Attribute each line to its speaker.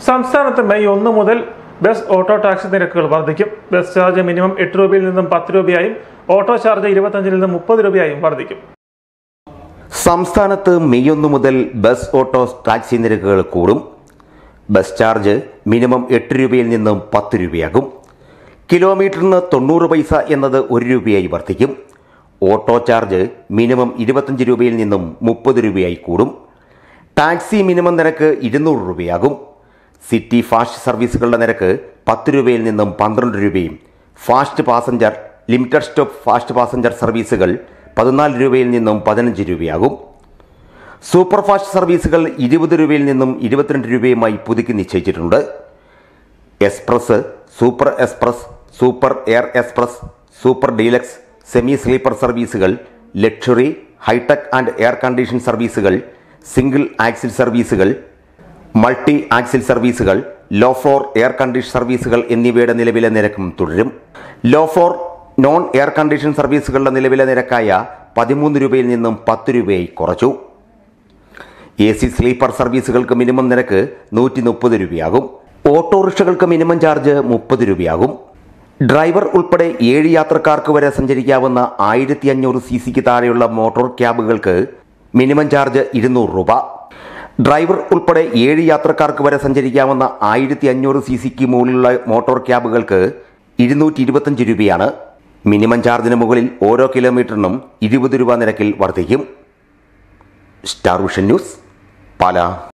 Speaker 1: സംസ്ഥാനത്ത് മെയ് 1 മുതൽ bus auto taxi നിരക്കുകൾ വർദ്ധിക്കും. ബസ് ചാർജ് മിനിമം 8 രൂപയിൽ നിന്നും 10 രൂപയായും ഓട്ടോ ചാർജ് 25 നിന്നും 30 രൂപയായും വർദ്ധിക്കും.
Speaker 2: സംസ്ഥാനത്ത് മെയ് 1 മുതൽ ബസ് ഓട്ടോ ടാക്സി നിരക്കുകൾ കൂടും. ബസ് ചാർജ് മിനിമം 8 രൂപയിൽ നിന്നും 10 രൂപയാകും. കിലോമീറ്ററിന് 90 പൈസ എന്നത് 1 രൂപയായി വർദ്ധിക്കും. ഓട്ടോ ചാർജ് മിനിമം 25 രൂപയിൽ നിന്നും 30 രൂപയായി കൂടും. ടാക്സി മിനിമം നിരക്ക് 200 രൂപയാകും. സിറ്റി ഫാസ്റ്റ് സർവീസുകളുടെ നിരക്ക് 10 രൂപയിൽ നിന്നും 12 രൂപയും fast passenger, limited stop fast passenger സർവീസുകൾ 14 രൂപയിൽ നിന്നും 15 രൂപയാകും. സൂപ്പർ ഫാസ്റ്റ് സർവീസുകൾ 20 രൂപയിൽ നിന്നും 22 രൂപയുമായി പുതുക്കി നിശ്ചയിച്ചിട്ടുണ്ട്. Express, super express, super air express, super deluxe, semi sleeper സർവീസുകൾ, luxury, hitech and air condition സർവീസുകൾ, സിംഗിൾ ആക്സിൽ സർവീസുകൾ, മൾട്ടി ആക്സിൽ സർവീസുകൾ, ലോ ഫ്ലോർ എയർ കണ്ടീഷൻ സർവീസുകൾ എന്നിവയുടെ നിലവിലെ നിരക്കും തുടരും. Low floor non air condition സർവീസുകളുടെ നിലവിലെ നിരക്കായ 13 രൂപയിൽ നിന്നും 10 രൂപയായി കുറച്ചു. AC സ്ലീപ്പർ സർവീസുകൾക്ക് മിനിമം നിരക്ക് 130 രൂപയാകും. ഓട്ടോറിക്ഷകൾക്ക് മിനിമം ചാർജ് 30 രൂപയാകും. ഡ്രൈവർ ഉൾപ്പെടെ 7 യാത്രക്കാർക്ക് വരെ സഞ്ചരിക്കാവുന്ന 1500 cc താഴെയുള്ള മോട്ടോർ ക്യാബുകൾക്ക് മിനിമം ചാർജ് 200 രൂപ. ഡ്രൈവർ ഉൾപ്പെടെ 7 യാത്രക്കാർക്ക് വരെ സഞ്ചരിക്കാവുന്ന 1500 cc മുകളിലുള്ള മോട്ടോർ ക്യാബുകൾക്ക് 225 രൂപയാണ്. മിനിമം ചാർജിന് മുകളിൽ ഓരോ കിലോമീറ്ററിനും 20 രൂപ നിരക്കിൽ വർദ്ധിക്കും. Starvision news, Pala.